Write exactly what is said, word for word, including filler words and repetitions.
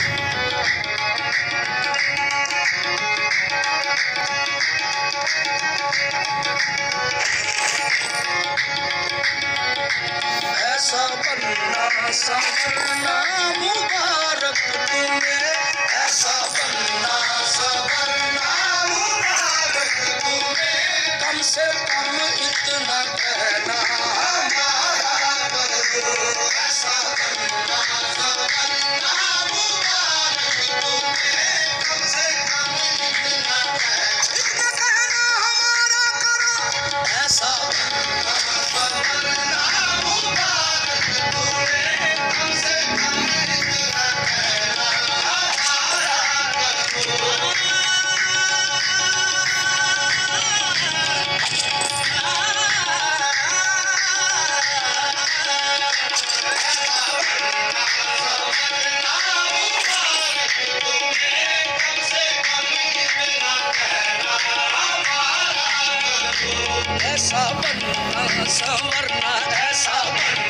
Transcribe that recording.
ऐसा बनना संवरना मुबारक तुम्हें, ऐसा बनना संवरना मुबारक तुम्हें, कम से कम इतना कहना हमारा कर दो। ऐसा बनना संवरना मुबारक तुम्हें, कम से कम इतना कहना इतना कहना हमारा करो। ऐसा बनना संवरना ऐसा बनना संवरना, ऐसा बनना